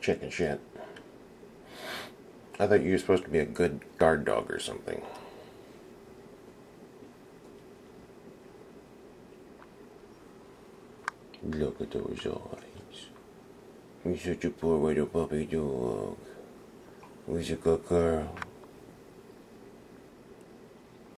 chicken shit. I thought you were supposed to be a good guard dog or something. Look at those eyes. You're such a poor little puppy dog. Who's a good girl?